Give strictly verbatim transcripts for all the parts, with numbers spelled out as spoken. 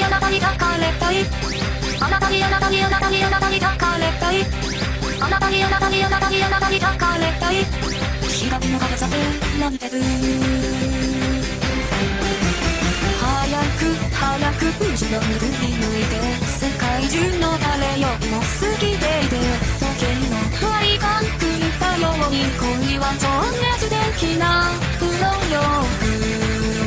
にあなたに抱かれたい。あなたにあなたにあなたにあなたに抱かれたい。あなたにあなたにあなたにあなたに抱かれたい。光の速さでなんてる。早く早く後ろに振り向いて、世界中の誰よりも好きでいて、時計の針が狂ったように、恋は情熱的なプロローグ。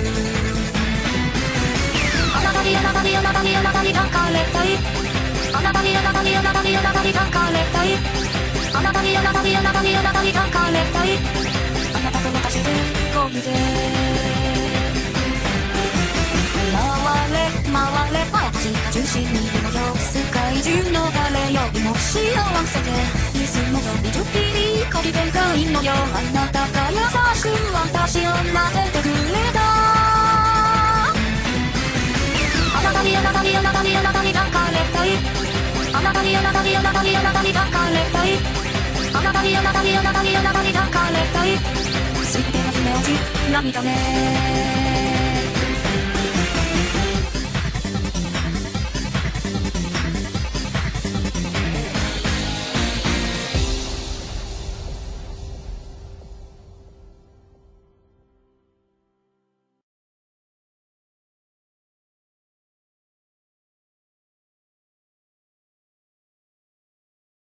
あなたにあなたにあなたにあなたに抱かれたい。あなたにあなたにあなたにあなたに抱かれたい。あなたにあなたにあなたにあなたに抱かれたい。あなたと私で恋で回れ回れ、私が中心にいるのよ。世界中の誰よりも幸せで、いつもよりちょっぴりかりでかいのよ。あなたが優しく私を撫でてくれた。あなたにあなたにあなたにあなたに抱かれたい。あなたにあなたにあなたにあなたに抱かれたい。あなたにあなたにあなたにあなたに抱かれたい。全ての夢をじ涙ね。